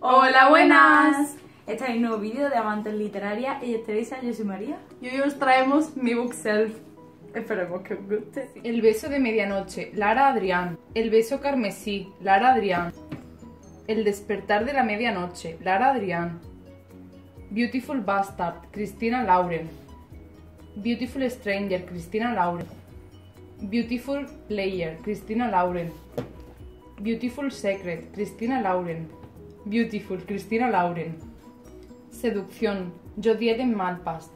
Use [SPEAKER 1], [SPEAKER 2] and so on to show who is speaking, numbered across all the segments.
[SPEAKER 1] Hola, buenas.
[SPEAKER 2] Este es un nuevo vídeo de Amantes Literarias. Ella es Teresa, yo soy María.
[SPEAKER 1] Y hoy os traemos mi bookshelf. Esperemos que os guste. El beso de medianoche, Lara Adrián. El beso carmesí, Lara Adrián. El despertar de la medianoche, Lara Adrián. Beautiful Bastard, Cristina Lauren. Beautiful Stranger, Cristina Lauren. Beautiful Player, Cristina Lauren. Beautiful Secret, Cristina Lauren. Beautiful, Cristina Lauren. Seducción, Jodi Ellen Malpass.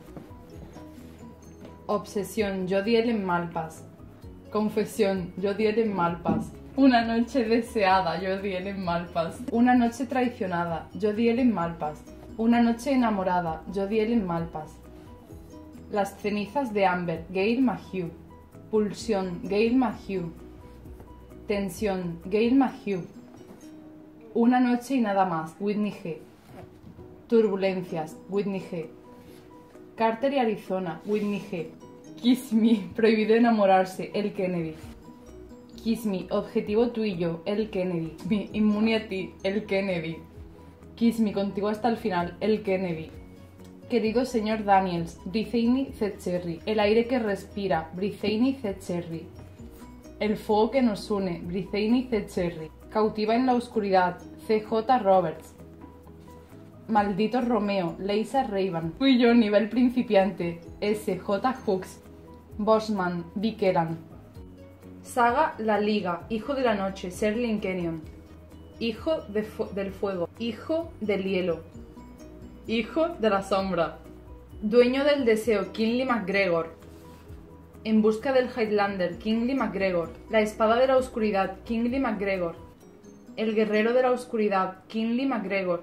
[SPEAKER 1] Obsesión, Jodi Ellen Malpass. Confesión, Jodi Ellen Malpass. Una noche deseada, Jodi Ellen Malpass. Una noche traicionada, Jodi Ellen Malpass. Una noche enamorada, Jodi Ellen Malpass. Las cenizas de Amber, Gail Mahew. Pulsión, Gail Mahew. Tensión, Gail Mahew. Una noche y nada más, Whitney G. Turbulencias, Whitney G. Carter y Arizona, Whitney G. Kiss Me, prohibido enamorarse, El Kennedy. Kiss Me, objetivo tú y yo, El Kennedy. Me, inmune a ti, El Kennedy. Kiss Me, contigo hasta el final, El Kennedy. Querido señor Daniels, Brittany C. Cherry. El aire que respira, Brittany C. Cherry. El fuego que nos une, Brittany C. Cherry. Cautiva en la oscuridad, C.J. Roberts. Maldito Romeo, Leisa Rayban. Tú y yo, nivel principiante, S.J. Hooks. Bosman, Vic Eran. Saga La Liga, Hijo de la Noche, Sherlyn Kenyon. Hijo del fuego, hijo del hielo. Hijo de la sombra. Dueño del deseo, Kingsley MacGregor. En busca del Highlander, Kingsley MacGregor. La espada de la oscuridad, Kingsley MacGregor. El guerrero de la oscuridad, Kingsley MacGregor.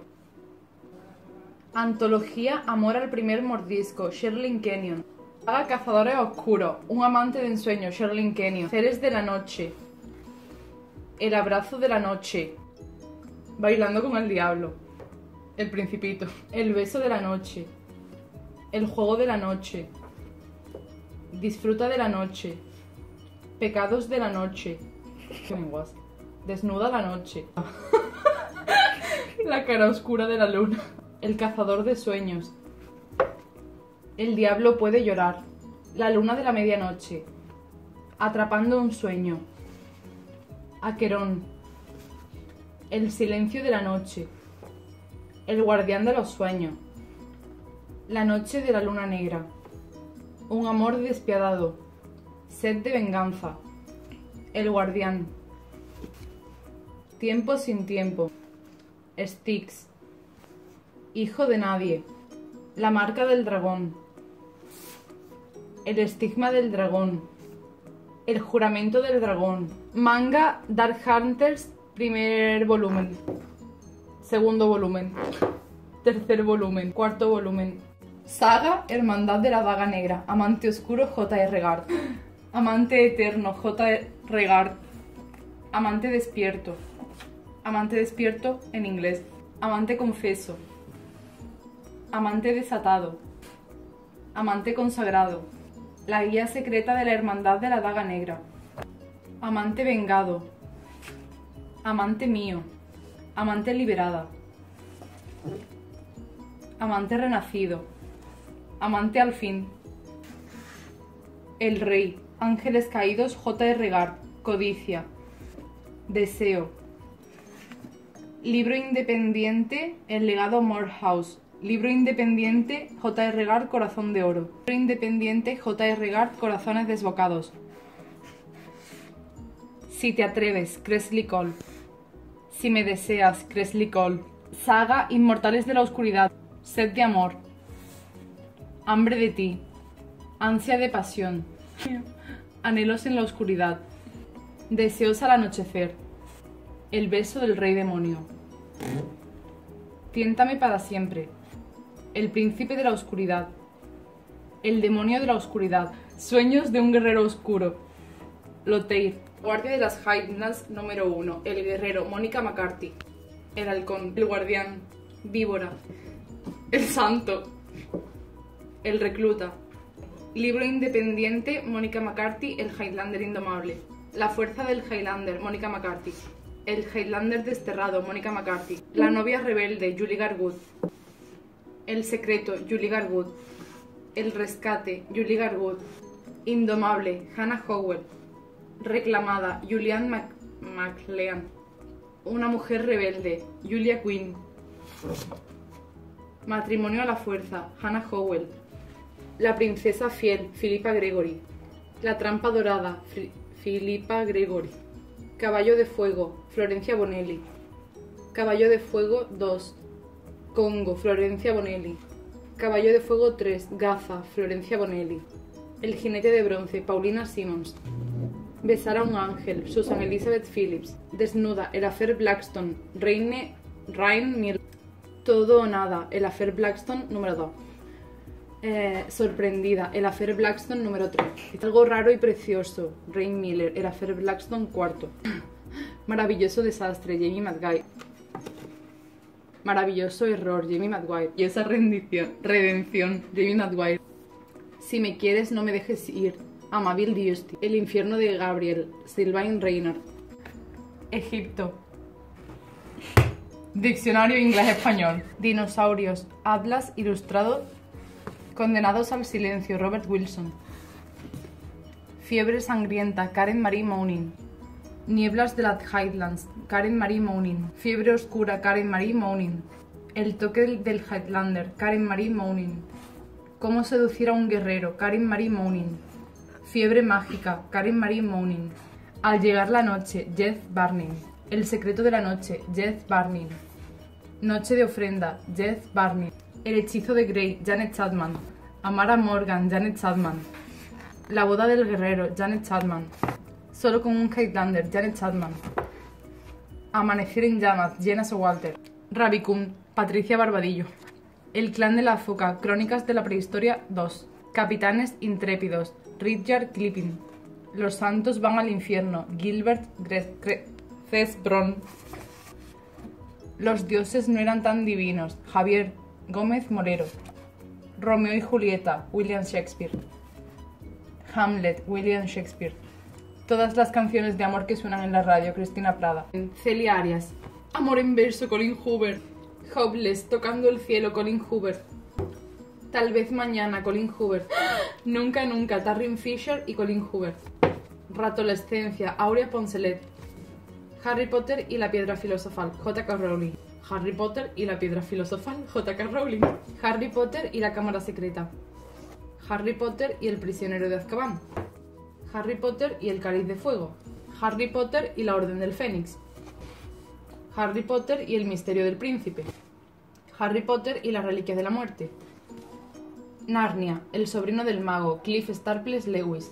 [SPEAKER 1] Antología Amor al primer mordisco, Sherlyn Kenyon. Saga Cazadores Oscuros, Un amante de ensueño, Sherlyn Kenyon. Seres de la noche. El abrazo de la noche. Bailando con el diablo. El Principito. El beso de la noche. El juego de la noche. Disfruta de la noche. Pecados de la noche. Qué lenguas. Desnuda la noche. La cara oscura de la luna. El cazador de sueños. El diablo puede llorar. La luna de la medianoche. Atrapando un sueño. Aquerón. El silencio de la noche. El guardián de los sueños. La noche de la luna negra. Un amor despiadado. Sed de venganza. El guardián. Tiempo sin tiempo. Styx. Hijo de nadie. La marca del dragón. El estigma del dragón. El juramento del dragón. Manga Dark Hunters, primer volumen. Segundo volumen. Tercer volumen. Cuarto volumen. Saga Hermandad de la Daga Negra. Amante oscuro, J.R. Gard. Amante eterno, J.R. Gard. Amante despierto. Amante despierto en inglés. Amante confeso. Amante desatado. Amante consagrado. La guía secreta de la Hermandad de la Daga Negra. Amante vengado. Amante mío. Amante liberada. Amante renacido. Amante al fin. El rey. Ángeles caídos, J.R. Gard. Codicia. Deseo. Libro independiente, El legado Morehouse. Libro independiente, J.R. Gard, Corazón de oro. Libro independiente, J.R. Gard, Corazones desbocados. Si te atreves, Kresley Cole. Si me deseas, Kresley Cole. Saga Inmortales de la Oscuridad. Sed de amor. Hambre de ti. Ansia de pasión. Anhelos en la oscuridad. Deseos al anochecer. El beso del rey demonio. Tiéntame para siempre. El príncipe de la oscuridad. El demonio de la oscuridad. Sueños de un guerrero oscuro. Lothair. Guardia de las Highlands número 1. El guerrero. Mónica McCarthy. El halcón. El guardián. Víbora. El santo. El recluta. Libro independiente, Mónica McCarthy. El Highlander indomable. La fuerza del Highlander, Mónica McCarthy. El Highlander desterrado, Mónica McCarthy. La novia rebelde, Julie Garwood. El secreto, Julie Garwood. El rescate, Julie Garwood. Indomable, Hannah Howell. Reclamada, Julianne McLean. Una mujer rebelde, Julia Quinn. Matrimonio a la fuerza, Hannah Howell. La princesa fiel, Philippa Gregory. La trampa dorada, Philippa Gregory. Caballo de fuego, Florencia Bonelli. Caballo de fuego 2, Congo, Florencia Bonelli. Caballo de fuego 3, Gaza, Florencia Bonelli. El jinete de bronce, Paulina Simmons. Besar a un ángel, Susan Elizabeth Phillips. Desnuda, el affair Blackstone, Ryan Miller. Todo o nada, el affair Blackstone número 2. Sorprendida, el affair Blackstone número 3. Algo raro y precioso, Rain Miller, el affair Blackstone 4. Maravilloso desastre, Jamie McGuire. Maravilloso error, Jamie McGuire. Y esa redención, Jamie McGuire. Si me quieres, no me dejes ir, Amabile Diusti. El infierno de Gabriel, Sylvain Reynard. Egipto. Diccionario inglés-español. Dinosaurios. Atlas ilustrado. Condenados al silencio, Robert Wilson. Fiebre sangrienta, Karen Marie Monin. Nieblas de las Highlands, Karen Marie Monin. Fiebre oscura, Karen Marie Monin. El toque del Highlander, Karen Marie Monin. Cómo seducir a un guerrero, Karen Marie Monin. Fiebre mágica, Karen Marie Monin. Al llegar la noche, Jeff Barning. El secreto de la noche, Jeff Barning. Noche de ofrenda, Jeff Barning. El hechizo de Grey, Janet Chapman. Amar a Morgan, Janet Chapman. La boda del guerrero, Janet Chapman. Solo con un Highlander, Janet Chapman. Amanecer en llamas, Jenna Walter. Ravikund, Patricia Barbadillo. El clan de la foca, Crónicas de la prehistoria 2. Capitanes intrépidos, Rudyard Kipling. Los santos van al infierno, Gilbert Cesbron. Los dioses no eran tan divinos, Javier Gómez Morero. Romeo y Julieta, William Shakespeare. Hamlet, William Shakespeare. Todas las canciones de amor que suenan en la radio, Cristina Prada. Celia Arias. Amor en verso, Colin Hoover. Hopeless, tocando el cielo, Colin Hoover. Tal vez mañana, Colin Hoover. Nunca, nunca, Tarryn Fisher y Colin Hoover. Ratolescencia, Aurea Poncelet. Harry Potter y la piedra filosofal, J.K. Rowling. Harry Potter y la piedra filosofal, J.K. Rowling. Harry Potter y la cámara secreta. Harry Potter y el prisionero de Azkaban. Harry Potter y el cáliz de fuego. Harry Potter y la orden del Fénix. Harry Potter y el misterio del príncipe. Harry Potter y las reliquias de la muerte. Narnia, el sobrino del mago, Cliff Staples Lewis.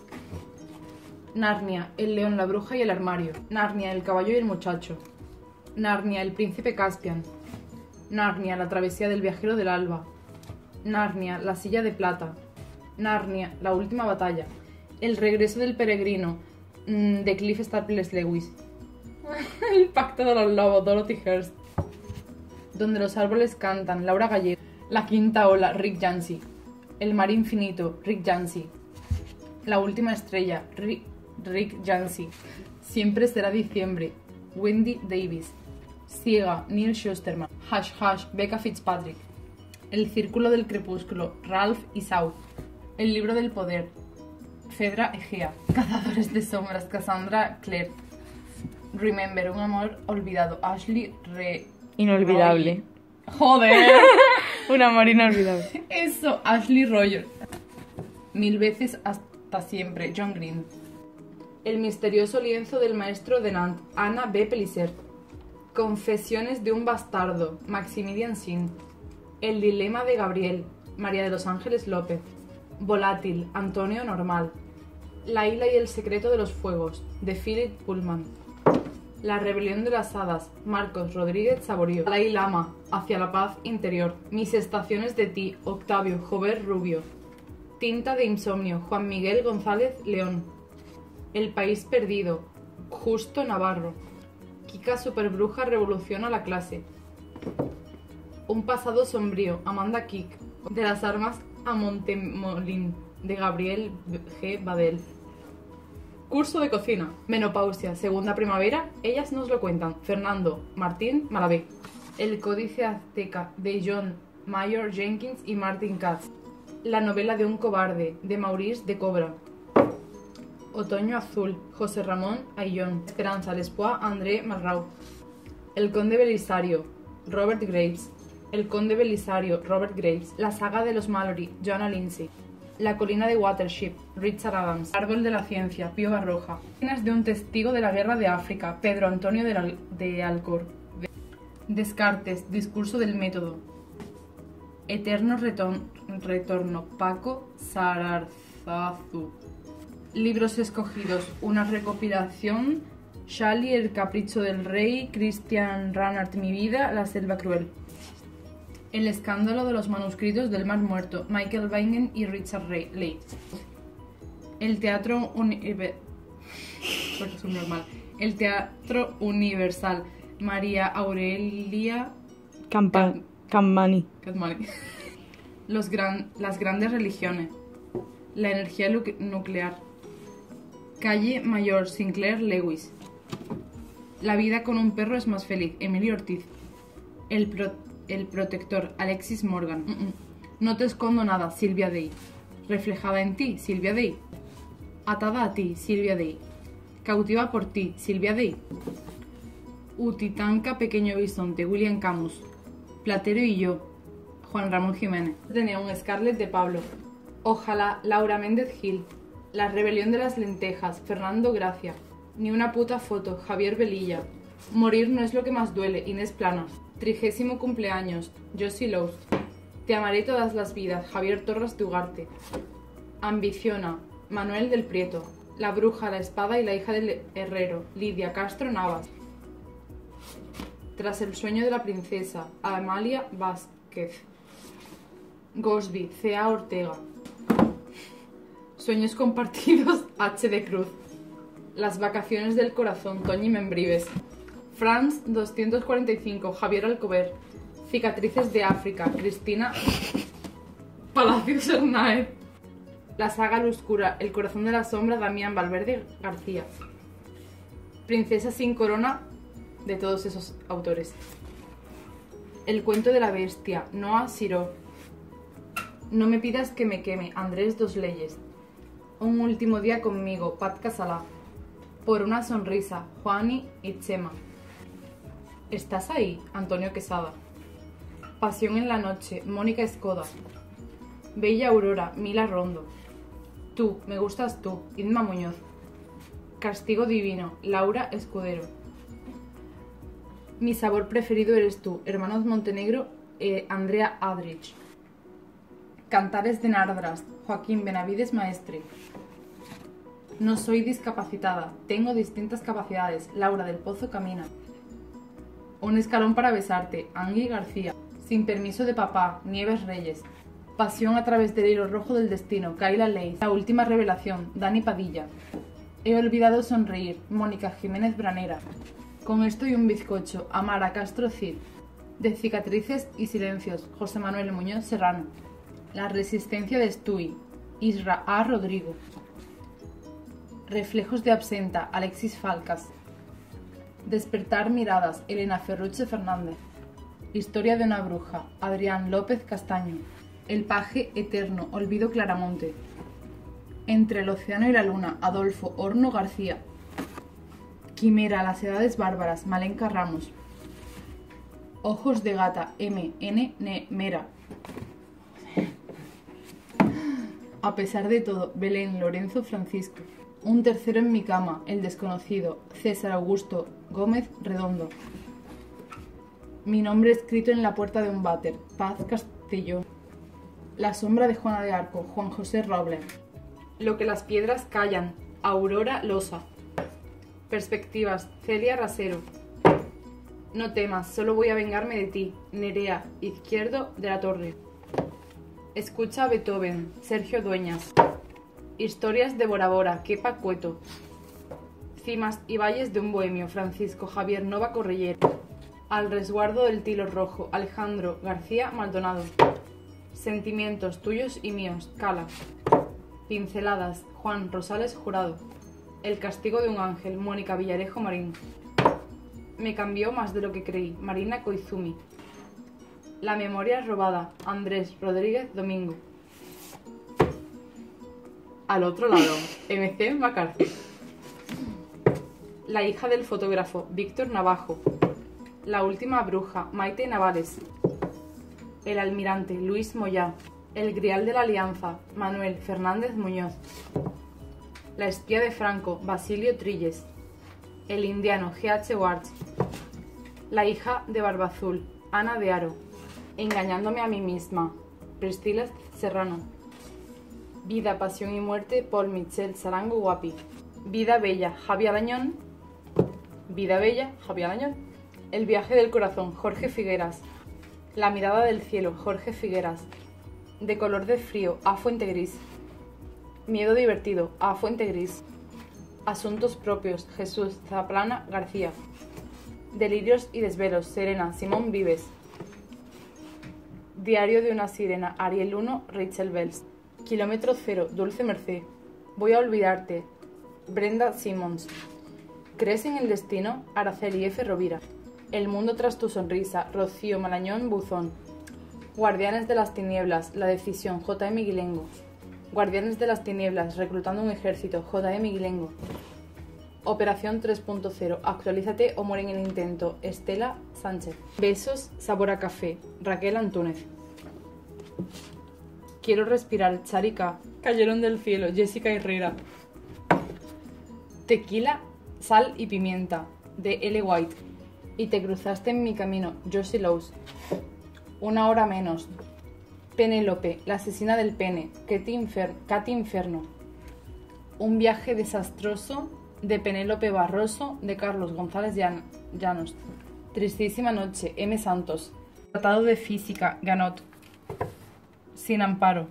[SPEAKER 1] Narnia, el león, la bruja y el armario. Narnia, el caballo y el muchacho. Narnia, el príncipe Caspian. Narnia, la travesía del viajero del alba. Narnia, la silla de plata. Narnia, la última batalla. El regreso del peregrino, de Cliff Staples Lewis. El pacto de los lobos, Dorothy Hearst. Donde los árboles cantan, Laura Gallego. La quinta ola, Rick Yancey. El mar infinito, Rick Yancey. La última estrella, Rick Yancey. Siempre será diciembre, Wendy Davis. Ciega, Neil Shusterman. Hash Hash, Becca Fitzpatrick. El círculo del crepúsculo, Ralph Issaud. El libro del poder, Fedra Egea. Cazadores de sombras, Cassandra Clare. Remember, un amor olvidado, Ashley
[SPEAKER 2] Inolvidable.
[SPEAKER 1] Joder.
[SPEAKER 2] Un amor inolvidable.
[SPEAKER 1] Eso, Ashley Roger. Mil veces hasta siempre, John Green. El misterioso lienzo del maestro de Nantes, Anna B. Pellicer. Confesiones de un bastardo, Maximilian Sin. El dilema de Gabriel, María de los Ángeles López. Volátil, Antonio Normal. La isla y el secreto de los fuegos, de Philip Pullman. La rebelión de las hadas, Marcos Rodríguez Saborío. Dalai Lama, hacia la paz interior. Mis estaciones de ti, Octavio Jover Rubio. Tinta de insomnio, Juan Miguel González León. El país perdido, Justo Navarro. Kika Superbruja revoluciona la clase. Un pasado sombrío, Amanda Kick. De las armas a Montemolín, de Gabriel G. Badel. Curso de cocina. Menopausia, segunda primavera, ellas nos lo cuentan. Fernando Martín Malavé. El Códice Azteca, de John Mayor Jenkins y Martin Katz. La novela de un cobarde, de Maurice de Cobra. Otoño azul, José Ramón Ayllón. Esperanza l'Espoir, André Malraux. El Conde Belisario, Robert Graves. El Conde Belisario, Robert Graves. La saga de los Mallory, Joanna Lindsay. La colina de Watership, Richard Adams. Árbol de la ciencia, Pío Baroja. Páginas de un testigo de la guerra de África, Pedro Antonio de Alcor. Descartes, discurso del método. Eterno retorno, Paco Sararzazu. Libros escogidos, una recopilación. Shelley, El capricho del rey. Christian Ranart, Mi vida, La selva cruel. El escándalo de los manuscritos del Mar Muerto, Michael Bingen y Richard Leigh. El teatro El teatro universal, María Aurelia
[SPEAKER 3] Campani.
[SPEAKER 1] Las grandes religiones, la energía nuclear, Calle Mayor, Sinclair Lewis. La vida con un perro es más feliz, Emilio Ortiz. El protector, Alexis Morgan. No te escondo nada, Silvia Day. Reflejada en ti, Silvia Day. Atada a ti, Silvia Day. Cautiva por ti, Silvia Day. Utitanca, Pequeño Bisonte, William Camus. Platero y yo, Juan Ramón Jiménez. Tenía un Scarlett de Pablo. Ojalá, Laura Méndez Gil. La rebelión de las lentejas, Fernando Gracia. Ni una puta foto, Javier Velilla. Morir no es lo que más duele, Inés Planas. 30º cumpleaños, Josie Loust. Te amaré todas las vidas, Javier Torres de Ugarte. Ambiciona, Manuel del Prieto. La bruja, la espada y la hija del herrero, Lidia Castro Navas. Tras el sueño de la princesa, Amalia Vázquez. Gosby, C.A. Ortega. Sueños compartidos, H. de Cruz. Las vacaciones del corazón, Toñi Membrives. France 245, Javier Alcover. Cicatrices de África, Cristina Palacios Hernáez. La saga Luscura, El corazón de la sombra, Damián Valverde García. Princesa sin corona, de todos esos autores. El cuento de la bestia, Noah Siró. No me pidas que me queme, Andrés Dos Leyes. Un último día conmigo, Pat Casalá. Por una sonrisa, Juani y Chema. ¿Estás ahí? Antonio Quesada. Pasión en la noche, Mónica Escoda. Bella Aurora, Mila Rondo. Tú, me gustas tú, Inma Muñoz. Castigo divino, Laura Escudero. Mi sabor preferido eres tú, Hermanos Montenegro, Andrea Adrich. Cantares de Nardras, Joaquín Benavides Maestre. No soy discapacitada, tengo distintas capacidades, Laura del Pozo Camina. Un escalón para besarte, Angui García. Sin permiso de papá, Nieves Reyes. Pasión a través del hilo rojo del destino, Kayla Leigh. La última revelación, Dani Padilla. He olvidado sonreír, Mónica Jiménez Branera. Con esto y un bizcocho, Amara Castro Cid. De cicatrices y silencios, José Manuel Muñoz Serrano. La resistencia de Stui, Isra A. Rodrigo. Reflejos de absenta, Alexis Falcas. Despertar miradas, Elena Ferruche Fernández. Historia de una bruja, Adrián López Castaño. El paje eterno, Olvido Claramonte. Entre el océano y la luna, Adolfo Horno García. Quimera, las edades bárbaras, Malenka Ramos. Ojos de gata, M.N. Mera. A pesar de todo, Belén Lorenzo Francisco. Un tercero en mi cama, El desconocido, César Augusto Gómez Redondo. Mi nombre escrito en la puerta de un váter, Paz Castelló. La sombra de Juana de Arco, Juan José Robles. Lo que las piedras callan, Aurora Losa. Perspectivas, Celia Rasero. No temas, solo voy a vengarme de ti, Nerea Izquierdo de la Torre. Escucha a Beethoven, Sergio Dueñas. Historias de Bora Bora, Kepa Cueto. Cimas y valles de un bohemio, Francisco Javier Nova Correyer. Al resguardo del tilo rojo, Alejandro García Maldonado. Sentimientos tuyos y míos, Cala. Pinceladas, Juan Rosales Jurado. El castigo de un ángel, Mónica Villarejo Marín. Me cambió más de lo que creí, Marina Koizumi. La memoria robada, Andrés Rodríguez Domingo. Al otro lado, MC McCarthy. La hija del fotógrafo, Víctor Navajo. La última bruja, Maite Navales. El almirante, Luis Moyá. El grial de la alianza, Manuel Fernández Muñoz. La espía de Franco, Basilio Trilles. El indiano, G.H. Warch. La hija de Barbazul, Ana de Aro. Engañándome a mí misma, Priscila Serrano. Vida, pasión y muerte, Paul Michel Sarango Guapi. Vida bella, Javier Arañón. Vida bella, Javier Arañón. El viaje del corazón, Jorge Figueras. La mirada del cielo, Jorge Figueras. De color de frío, A. Fuente Gris. Miedo divertido, A. Fuente Gris. Asuntos propios, Jesús Zaplana García. Delirios y desvelos, Serena Simón Vives. Diario de una sirena, Ariel 1, Rachel Bells. Kilómetro cero, Dulce Merced. Voy a olvidarte, Brenda Simmons. ¿Crees en el destino? Araceli F. Rovira. El mundo tras tu sonrisa, Rocío Malañón Buzón. Guardianes de las tinieblas, La decisión, J.M. Guilengo. Guardianes de las tinieblas, reclutando un ejército, J.M. Guilengo. Operación 3.0, actualízate o muere en el intento, Estela Sánchez. Besos, sabor a café, Raquel Antúnez. Quiero respirar, Charika. Cayeron del cielo, Jessica Herrera. Tequila, sal y pimienta, de L. White. Y te cruzaste en mi camino, Josie Lowe's. Una hora menos. Penélope, la asesina del pene, Katy Inferno. Un viaje desastroso, de Penélope Barroso, de Carlos González Llanos. Tristísima noche, M. Santos. Tratado de física, Ganot. Sin amparo.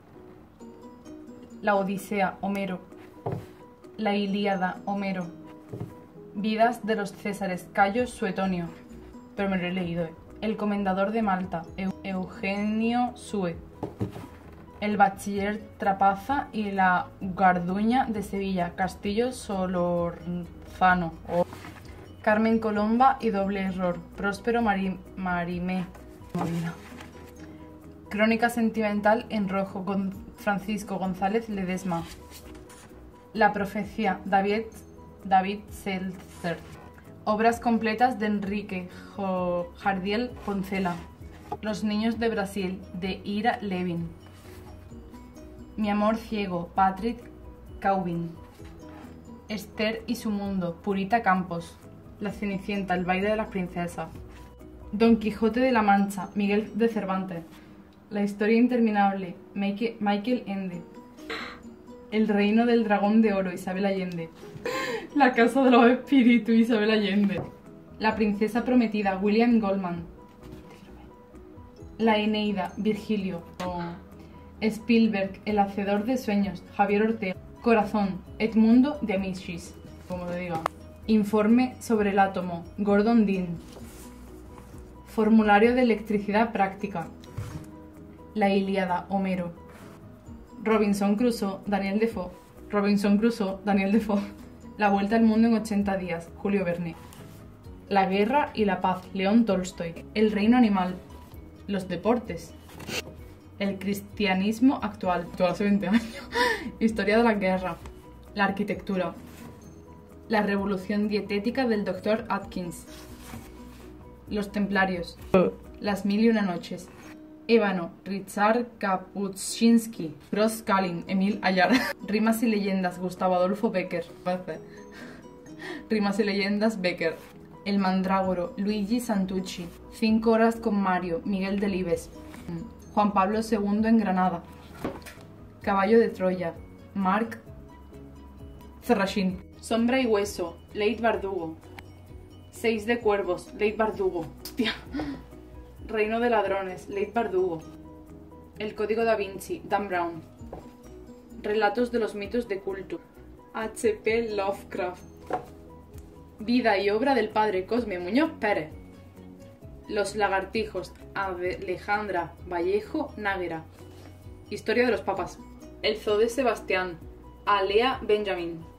[SPEAKER 1] La Odisea, Homero. La Ilíada, Homero. Vidas de los Césares, Cayo Suetonio. Pero me lo he leído, El comendador de Malta, Eugenio Sue. El bachiller Trapaza y la Garduña de Sevilla, Castillo Solorzano. Carmen Colomba y Doble Error, Próspero Marimé. Crónica sentimental en rojo, con Francisco González Ledesma. La profecía, David Seltzer. Obras completas de Enrique Jardiel Poncela. Los niños de Brasil, de Ira Levin. Mi amor ciego, Patrick Caubin. Esther y su mundo, Purita Campos. La Cenicienta, el baile de las princesas. Don Quijote de la Mancha, Miguel de Cervantes. La historia interminable, Michael Ende. El reino del dragón de oro, Isabel Allende. La casa de los espíritus, Isabel Allende. La princesa prometida, William Goldman. La Eneida, Virgilio. Spielberg, el hacedor de sueños, Javier Ortega. Corazón, Edmundo de Amicis, como lo diga. Informe sobre el átomo, Gordon Dean. Formulario de electricidad práctica. La Ilíada, Homero. Robinson Crusoe, Daniel Defoe. Robinson Crusoe, Daniel Defoe. La vuelta al mundo en 80 días, Julio Verne. La guerra y la paz, León Tolstoy. El reino animal. Los deportes. El cristianismo actual hace 20 años. Historia de la guerra. La arquitectura. La revolución dietética del Dr. Atkins. Los templarios. Las mil y una noches. Ébano, Richard Kapuscinski. Gross Kalin, Emil Ayar. Rimas y leyendas, Gustavo Adolfo Becker. Rimas y leyendas, Becker. El mandrágoro, Luigi Santucci. 5 horas con Mario, Miguel Delibes. Juan Pablo II en Granada. Caballo de Troya, Marc Ferrachini. Sombra y hueso, Leit Bardugo. 6 de cuervos, Leit Bardugo. Hostia. Reino de ladrones, Leit Bardugo. El código da Vinci, Dan Brown. Relatos de los mitos de culto, H.P. Lovecraft. Vida y obra del padre Cosme Muñoz Pérez. Los lagartijos, Alejandra Vallejo Náguera. Historia de los papas. El zoo de Sebastián, Alea Benjamin.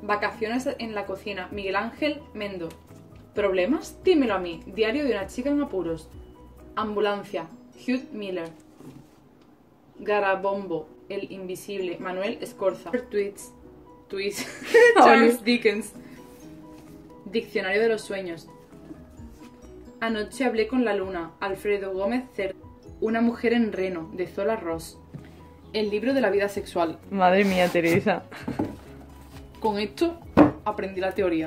[SPEAKER 1] Vacaciones en la cocina, Miguel Ángel Mendo. ¿Problemas? Dímelo a mí. Diario de una chica en apuros. Ambulancia, Hugh Miller. Garabombo, el invisible, Manuel Escorza. Tweets, Charles Dickens. Diccionario de los sueños. Anoche hablé con la luna, Alfredo Gómez Cerda. Una mujer en Reno, de Zola Ross. El libro de la vida sexual.
[SPEAKER 3] Madre mía, Teresa.
[SPEAKER 1] Con esto aprendí la teoría.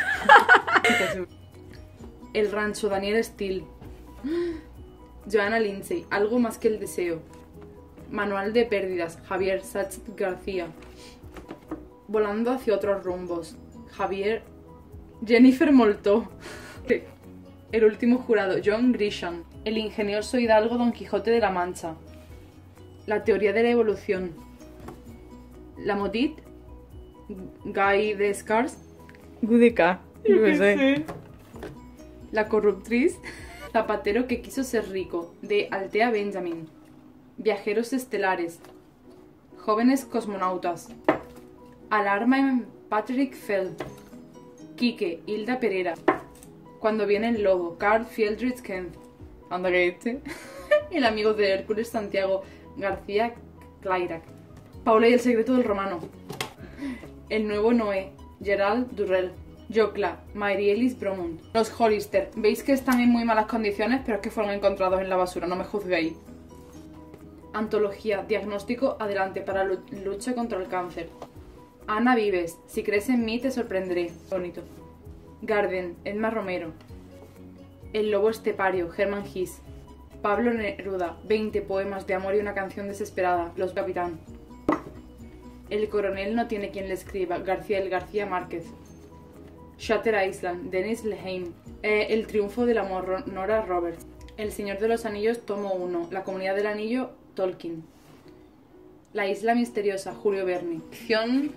[SPEAKER 1] El rancho, Daniel Steele. Joanna Lindsay, algo más que el deseo. Manual de pérdidas, Javier Sánchez García. Volando hacia otros rumbos, Jennifer Moltó. El último jurado, John Grisham. El ingenioso hidalgo Don Quijote de la Mancha. La teoría de la evolución. La Modit, Guy Descartes.
[SPEAKER 3] Gudeca, yo qué sé.
[SPEAKER 1] La corruptriz, Zapatero que quiso ser rico, de Althea Benjamin. Viajeros estelares, jóvenes cosmonautas. Alarma en Patrick Feld. Quique, Hilda Pereira. Cuando viene el lobo, Carl Fieldrich Kent. Anda que este. El amigo de Hércules, Santiago García Clairac. Paula y el secreto del romano. El nuevo Noé, Gerald Durrell. Jokla, Marielis Bromund. Los Hollister. Veis que están en muy malas condiciones, pero es que fueron encontrados en la basura, no me juzguéis. Antología, diagnóstico, adelante para lucha contra el cáncer. Ana Vives, si crees en mí te sorprenderé. Bonito. Garden, Edma Romero. El lobo estepario, Herman Hesse. Pablo Neruda, 20 poemas de amor y una canción desesperada, Los Capitán. El coronel no tiene quien le escriba, García Márquez. Shutter Island, Dennis Lehane. El triunfo del amor, Nora Roberts. El Señor de los Anillos, tomo 1. La Comunidad del Anillo, Tolkien. La Isla Misteriosa, Julio Verne. Ficción,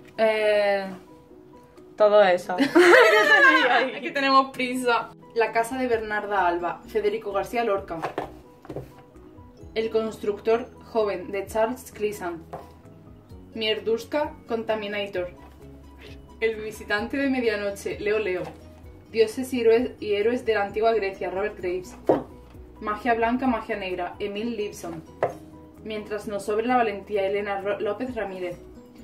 [SPEAKER 3] Todo eso.
[SPEAKER 1] Aquí tenemos prisa. La Casa de Bernarda Alba, Federico García Lorca. El constructor joven, de Charles Clisson. Mierduska Contaminator. El visitante de medianoche, Leo. Dioses y héroes de la antigua Grecia, Robert Graves. Magia blanca, magia negra, Emil Lipson. Mientras nos sobre la valentía, Elena López Ramírez.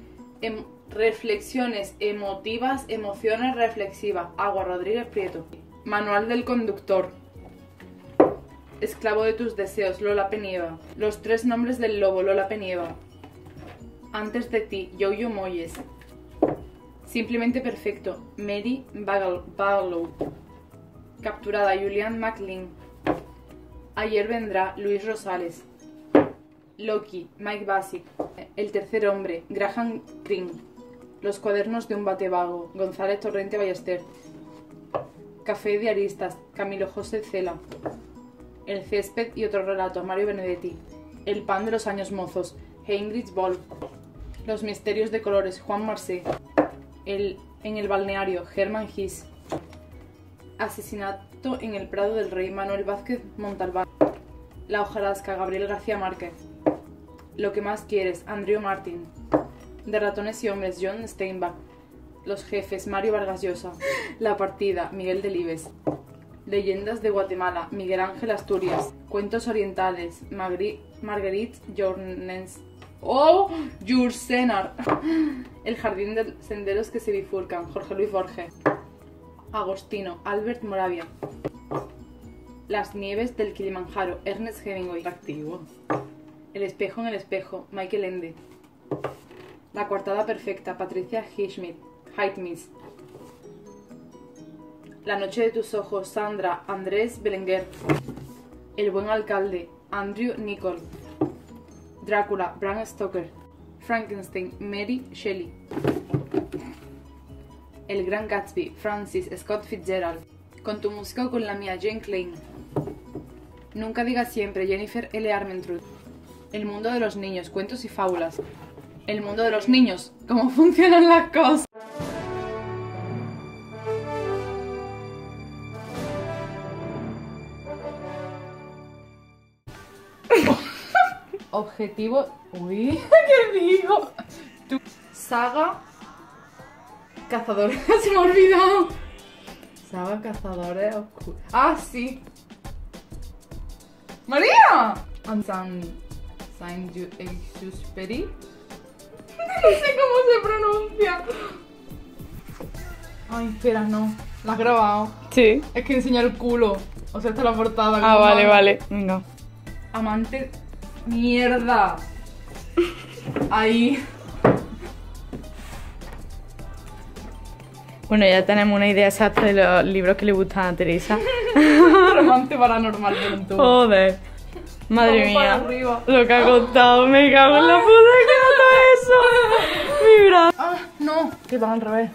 [SPEAKER 1] Reflexiones emotivas, emociones reflexivas, Agua Rodríguez Prieto. Manual del conductor. Esclavo de tus deseos, Lola Penieva. Los 3 nombres del lobo, Lola Penieva. Antes de ti, Yo-Yo Moyes. Simplemente perfecto, Mary Barlow. Capturada, Julian McLean. Ayer vendrá, Luis Rosales. Loki, Mike Bassett. El tercer hombre, Graham Greene. Los cuadernos de un bate vago, González Torrente Ballester. Café de Aristas, Camilo José Cela. El césped y otro relato, Mario Benedetti. El pan de los años mozos, Heinrich Boll. Los misterios de colores, Juan Marsé. En el balneario, Herman Hesse. Asesinato en el Prado del Rey, Manuel Vázquez Montalbán. La hojarasca, Gabriel García Márquez. Lo que más quieres, Andrew Martin. De ratones y hombres, John Steinbach. Los jefes, Mario Vargas Llosa. La partida, Miguel Delibes. Leyendas de Guatemala, Miguel Ángel Asturias. Cuentos orientales, Marguerite Journes. ¡Oh! Jules Senar. El jardín de senderos que se bifurcan, Jorge Luis Borges. Agostino, Albert Moravia. Las nieves del Kilimanjaro, Ernest Hemingway. Activo. El espejo en el espejo, Michael Ende. La coartada perfecta, Patricia Highsmith. La noche de tus ojos, Sandra Andrés Belenguer. El buen alcalde, Andrew Nichol. Drácula, Bram Stoker. Frankenstein, Mary Shelley. El gran Gatsby, Francis Scott Fitzgerald. Con tu música o con la mía, Jane Klein. Nunca digas siempre, Jennifer L. Armentrout. El mundo de los niños, cuentos y fábulas. El mundo de los niños, cómo funcionan las cosas. Objetivo... Uy, ¿qué digo? Saga Cazadores. Se me ha olvidado. Saga Cazadores Oscuros. Ah, sí. ¡María! Saint-Exupéry. No sé cómo se pronuncia. Ay, espera, no. ¿La has grabado?
[SPEAKER 3] Sí.
[SPEAKER 1] Es que enseña el culo. O sea, está la portada.
[SPEAKER 3] Ah,
[SPEAKER 1] como
[SPEAKER 3] vale,
[SPEAKER 1] mal.
[SPEAKER 3] vale. Venga.
[SPEAKER 1] Amante. Mierda. Ahí.
[SPEAKER 3] Bueno, ya tenemos una idea exacta de los libros que le gustan a Teresa.
[SPEAKER 1] Romance paranormal de un tubo.
[SPEAKER 3] Joder. Madre
[SPEAKER 1] Vamos para
[SPEAKER 3] mía.
[SPEAKER 1] arriba.
[SPEAKER 3] Lo que ha costado. Me cago en la puta que no todo eso. Mi brazo.
[SPEAKER 1] Ah, no. Que van al revés.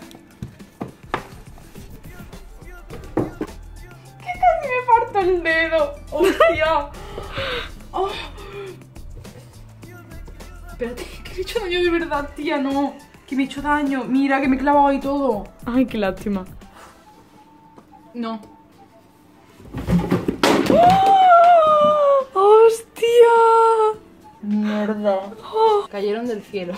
[SPEAKER 1] Que casi me parto el dedo. Hostia. Oh. Espérate, que me he hecho daño de verdad, tía, no. Que me he hecho daño. Mira, que me he clavado ahí todo.
[SPEAKER 3] Ay, qué lástima.
[SPEAKER 1] No.
[SPEAKER 3] ¡Oh! ¡Hostia!
[SPEAKER 1] Mierda. Cayeron del cielo.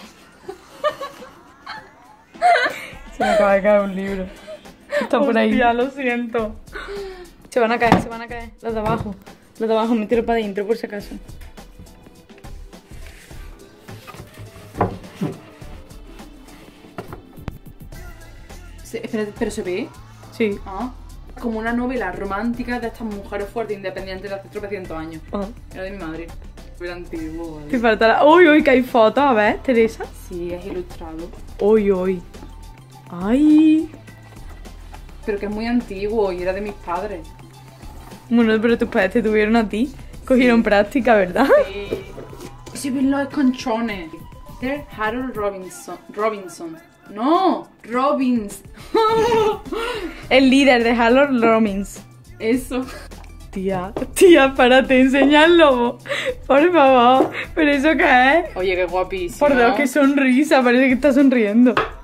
[SPEAKER 3] Se me acaba de caer un libro. Está por ahí.
[SPEAKER 1] Hostia, lo siento.
[SPEAKER 3] Se van a caer, se van a caer. Los de abajo. Los de abajo, me tiro para adentro por si acaso.
[SPEAKER 1] Espérate, ¿pero se ve?
[SPEAKER 3] Sí.
[SPEAKER 1] Ah. Como una novela romántica de estas mujeres fuertes independientes de hace 300 años.
[SPEAKER 3] Ah.
[SPEAKER 1] Era de mi madre. Era antiguo,
[SPEAKER 3] Te
[SPEAKER 1] ¿vale?
[SPEAKER 3] falta la... Uy, uy, que hay fotos. A ver, Teresa.
[SPEAKER 1] Sí, es ilustrado.
[SPEAKER 3] Uy, uy. Ay.
[SPEAKER 1] Pero que es muy antiguo y era de mis padres.
[SPEAKER 3] Bueno, pero tus padres te tuvieron a ti. Cogieron práctica, ¿verdad?
[SPEAKER 1] Sí. Se ven los esconchones. They're Harold Robinson. No, Robbins.
[SPEAKER 3] El líder de Harold Robbins.
[SPEAKER 1] Eso.
[SPEAKER 3] Tía, párate, enseñadlo. Por favor. ¿Pero eso qué es?
[SPEAKER 1] Oye, qué guapísimo.
[SPEAKER 3] Por Dios, qué sonrisa. Parece que está sonriendo.